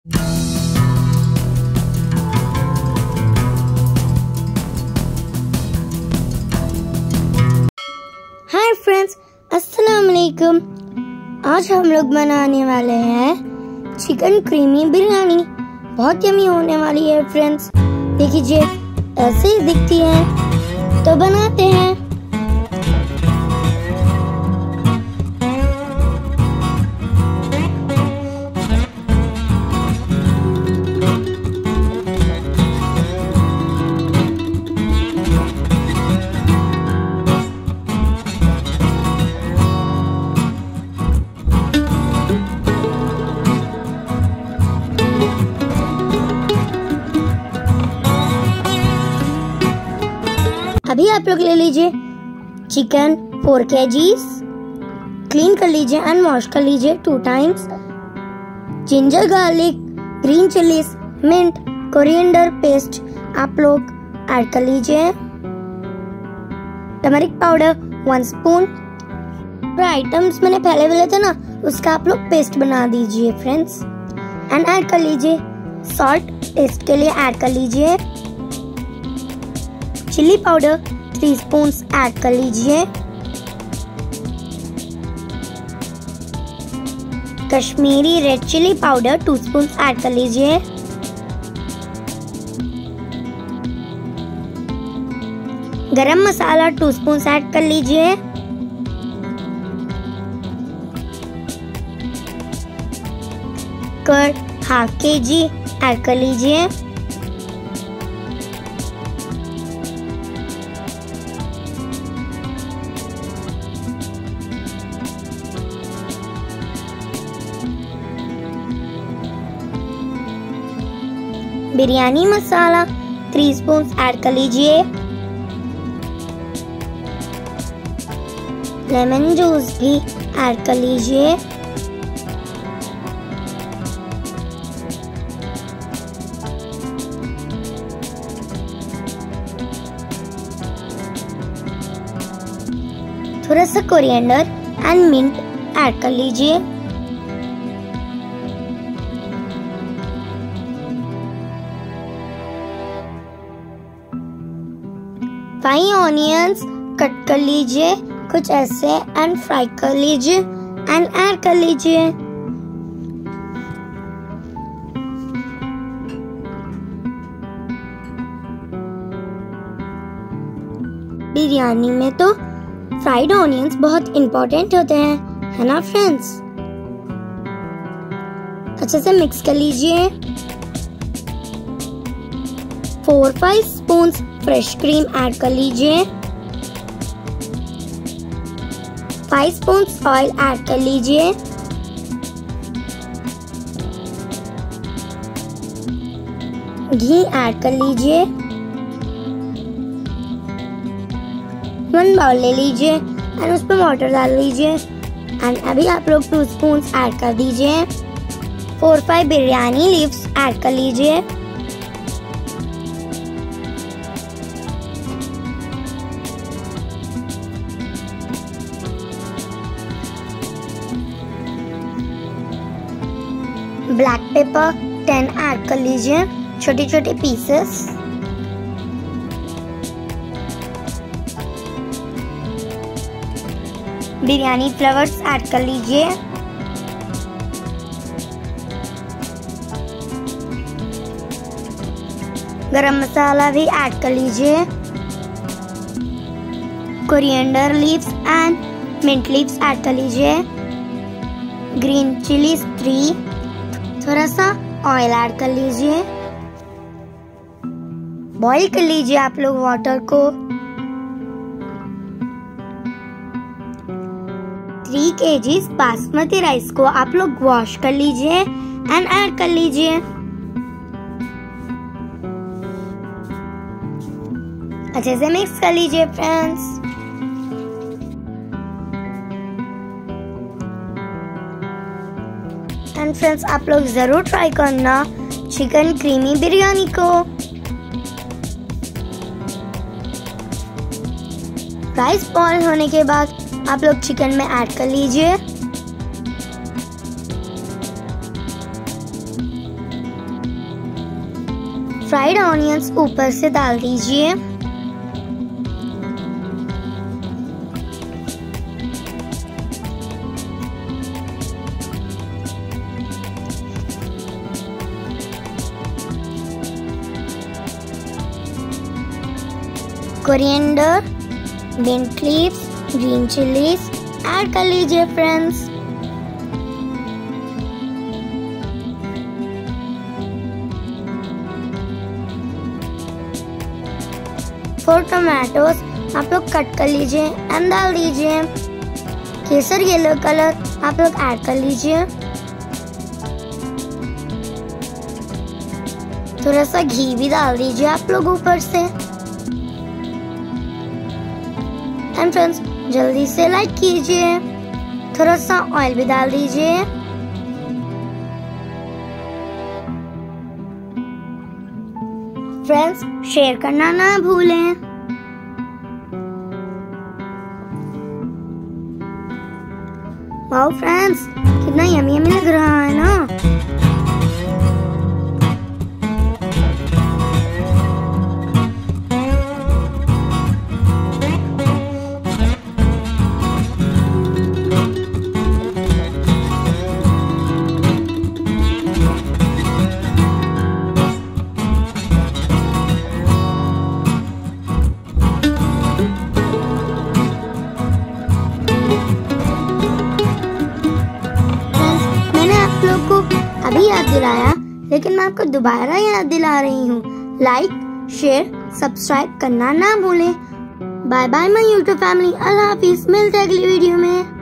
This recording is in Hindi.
हाय फ्रेंड्स, अस्सलाम वालेकुम। आज हम लोग बनाने वाले हैं चिकन क्रीमी बिरयानी। बहुत यम्मी होने वाली है फ्रेंड्स। देखिए ऐसे ही दिखती है, तो बनाते हैं। अभी आप लोग ले लीजिए चिकन 4 kgs, क्लीन कर लीजिए एंड वॉश कर लीजिए 2 times। Ginger garlic, green chillies, mint, coriander paste आप लोग ऐड कर लीजिए। Turmeric powder 1 spoon. आइटम्स मैंने पहले बोले थे ना, उसका आप लोग पेस्ट बना दीजिए फ्रेंड्स। एंड ऐड कर लीजिए सॉल्ट, टेस्ट के लिए ऐड कर लीजिए। चिली पाउडर 3 स्पून्स ऐड कर लीजिए। Kashmiri red chilli powder 2 spoons add कर लीजिए। गरम मसाला 2 स्पून्स ऐड कर लीजिए। कर्ड 1/2 kg ऐड कर लीजिए। बिरयानी मसाला 3 स्पून्स ऐड कर लीजिए। लेमन जूस भी ऐड कर लीजिए। थोड़ा सा कोरिएंडर एंड मिंट ऐड कर लीजिए। फाइन ऑनियंस कट कर लीजिए कुछ ऐसे एंड फ्राई कर लीजिए एंड ऐड कर लीजिए। बिरयानी में तो फ्राइड ऑनियंस बहुत इम्पोर्टेंट होते हैं, है ना फ्रेंड्स। अच्छे से मिक्स कर लीजिए। 4-5 स्पून्स फ्रेश क्रीम ऐड कर लीजिए। 5 स्पून्स ऑयल ऐड कर लीजिए। घी ऐड कर लीजिए। 1 बाउल ले लीजिए एंड उस पर वाटर डाल लीजिए। एंड अभी आप लोग 2 स्पून्स ऐड कर दीजिए। 4-5 बिरयानी लीव्स ऐड कर लीजिए। ब्लैक पेपर 10 ऐड कर लीजिए, छोटे छोटे पीसेस। बिरयानी फ्लेवर्स ऐड कर लीजिए। गरम मसाला भी ऐड कर लीजिए। Coriander leaves and mint leaves add कर लीजिए। Green chillies 3। थोड़ा सा ऑयल ऐड कर लीजिए। बॉईल कर लीजिए आप लोग वाटर को। 3 kgs बासमती राइस को आप लोग वॉश कर लीजिए एंड ऐड कर लीजिए। अच्छे से मिक्स कर लीजिए फ्रेंड्स। एंड फ्रेंड्स, आप लोग जरूर ट्राई करना चिकन क्रीमी बिरयानी को। राइस बॉईल होने के बाद आप लोग चिकन में ऐड कर लीजिए। फ्राइड ऑनियंस ऊपर से डाल दीजिए। Coriander, mint leaves, green chillies add कर लीजिए फ्रेंड्स। फोर टमाटोज आप लोग कट कर लीजिए एंड डाल दीजिए। केसर येलो कलर आप लोग ऐड कर लीजिए। थोड़ा सा घी भी डाल दीजिए आप लोग ऊपर से। एंड फ्रेंड्स जल्दी से लाइक कीजिए। थोड़ा सा ऑयल भी डाल दीजिए। फ्रेंड्स शेयर करना ना भूलें। वाओ फ्रेंड्स कितना यम्मी यम्मी लग रहा है ना। अभी याद दिलाया, लेकिन मैं आपको दोबारा याद दिला रही हूँ, लाइक शेयर सब्सक्राइब करना ना भूलें। Bye bye my YouTube family. अल्लाह हाफिज, मिलते हैं अगली वीडियो में।